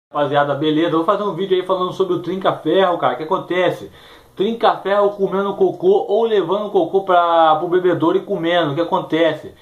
Rapaziada, beleza? Vou fazer um vídeo aí falando sobre o trinca-ferro, cara. O que acontece? Trinca-ferro comendo cocô ou levando cocô para o bebedouro e comendo. O que acontece?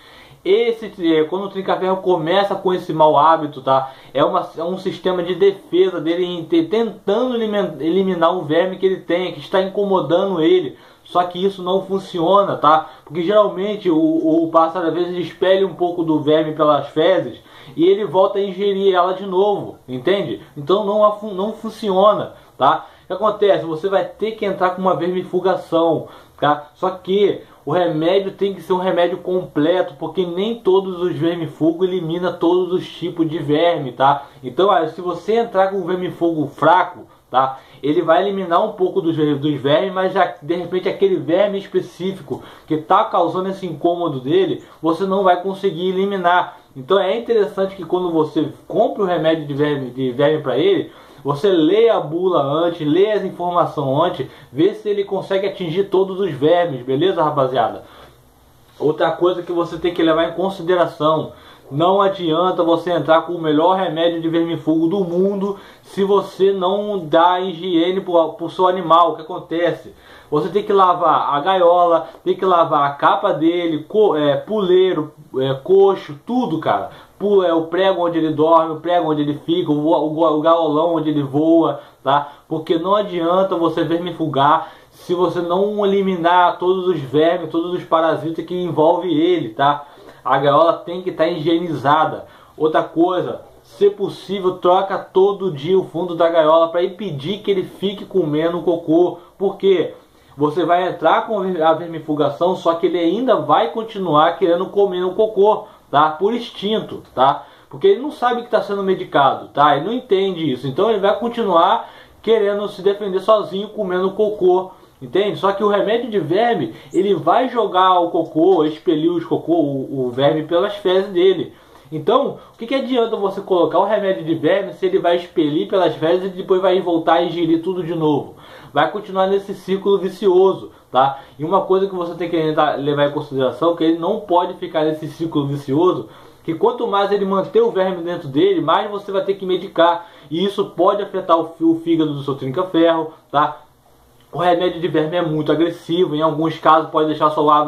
Quando o trinca-ferro começa com esse mau hábito, tá? É um sistema de defesa dele tentando eliminar um verme que ele tem, que está incomodando ele. Só que isso não funciona, tá? Porque geralmente o pássaro às vezes expele um pouco do verme pelas fezes e ele volta a ingerir ela de novo, entende? Então não funciona, tá? O que acontece? Você vai ter que entrar com uma vermifugação, tá? Só que o remédio tem que ser um remédio completo, porque nem todos os vermifugos eliminam todos os tipos de verme, tá? Então, se você entrar com um vermifugo fraco, tá? Ele vai eliminar um pouco dos vermes, mas já, de repente aquele verme específico que está causando esse incômodo dele, você não vai conseguir eliminar. Então é interessante que quando você compra o remédio de verme para ele, você lê a bula antes, lê as informações antes, vê se ele consegue atingir todos os vermes, beleza, rapaziada? Outra coisa que você tem que levar em consideração: não adianta você entrar com o melhor remédio de vermifugo do mundo se você não dá higiene para o seu animal. O que acontece? Você tem que lavar a gaiola, tem que lavar a capa dele, puleiro, coxo, tudo, cara. O prego onde ele dorme, o prego onde ele fica, o gaolão onde ele voa, tá? Porque não adianta você vermifugar se você não eliminar todos os vermes, todos os parasitas que envolvem ele, tá? A gaiola tem que estar higienizada. Outra coisa, se possível, troca todo dia o fundo da gaiola para impedir que ele fique comendo cocô. Por quê? Você vai entrar com a vermifugação, só que ele ainda vai continuar querendo comer o cocô, tá? Por instinto, tá? Porque ele não sabe que está sendo medicado, tá? Ele não entende isso. Então ele vai continuar querendo se defender sozinho, comendo cocô. Entende? Só que o remédio de verme, ele vai jogar o cocô, expelir o verme pelas fezes dele. Então, o que adianta você colocar o remédio de verme se ele vai expelir pelas fezes e depois vai voltar a ingerir tudo de novo? Vai continuar nesse círculo vicioso, tá? E uma coisa que você tem que levar em consideração é que ele não pode ficar nesse círculo vicioso, que quanto mais ele manter o verme dentro dele, mais você vai ter que medicar. E isso pode afetar o fígado do seu trinca-ferro, tá? O remédio de verme é muito agressivo, em alguns casos pode deixar a sua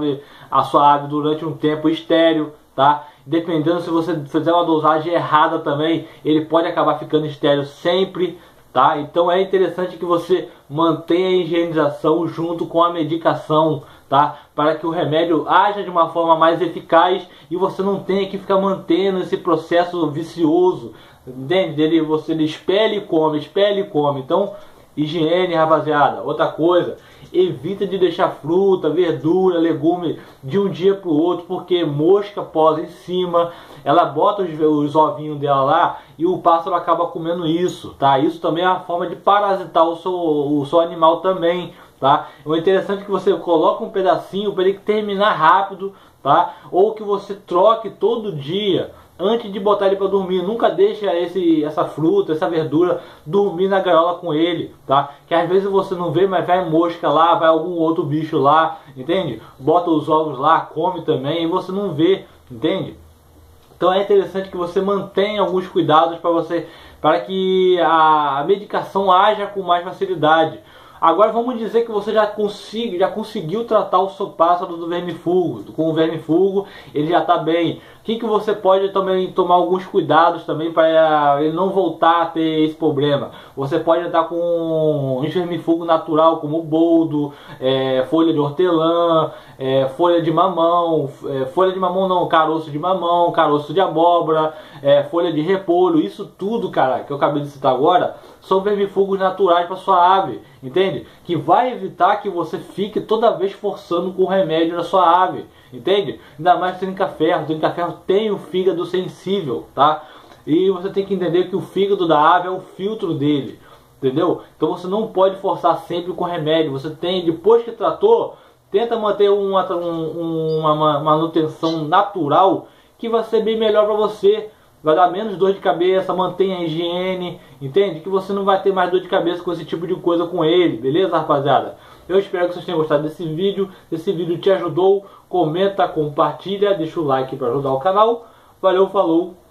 ave durante um tempo estéril, tá? Dependendo, se você fizer uma dosagem errada também, ele pode acabar ficando estéril sempre, tá? Então é interessante que você mantenha a higienização junto com a medicação, tá? Para que o remédio haja de uma forma mais eficaz e você não tenha que ficar mantendo esse processo vicioso, entende? Ele espelha e come, espelha e come. Então, higiene, rapaziada. Outra coisa, evita de deixar fruta, verdura, legume de um dia para o outro, porque mosca posa em cima, ela bota os ovinhos dela lá e o pássaro acaba comendo isso, tá? Isso também é uma forma de parasitar o seu animal também, tá? O interessante é que você coloque um pedacinho para ele terminar rápido, tá? Ou que você troque todo dia antes de botar ele para dormir. Nunca deixa essa fruta, essa verdura dormir na gaiola com ele, tá? Que às vezes você não vê, mas vai mosca lá, vai algum outro bicho lá, entende? Bota os ovos lá, come também e você não vê, entende? Então é interessante que você mantenha alguns cuidados para que a medicação haja com mais facilidade. Agora vamos dizer que você já conseguiu tratar o seu pássaro do vermifugo. Com o vermifugo ele já está bem. O que você pode também tomar alguns cuidados também para ele não voltar a ter esse problema? Você pode estar com um vermifugo natural como o boldo, folha de hortelã, folha de mamão, caroço de mamão, caroço de abóbora, folha de repolho. Isso tudo, cara, que eu acabei de citar agora, são vermifugos naturais para sua ave, entende? Que vai evitar que você fique toda vez forçando com o remédio na sua ave, entende? Ainda mais trinca-ferro. O trinca-ferro tem o fígado sensível, tá? E você tem que entender que o fígado da ave é o filtro dele, entendeu? Então você não pode forçar sempre com remédio. Você tem, depois que tratou, tenta manter uma manutenção natural, que vai ser bem melhor para você. Vai dar menos dor de cabeça, mantenha a higiene, entende? Que você não vai ter mais dor de cabeça com esse tipo de coisa com ele, beleza, rapaziada? Eu espero que vocês tenham gostado desse vídeo. Se esse vídeo te ajudou, comenta, compartilha, deixa o like para ajudar o canal. Valeu, falou!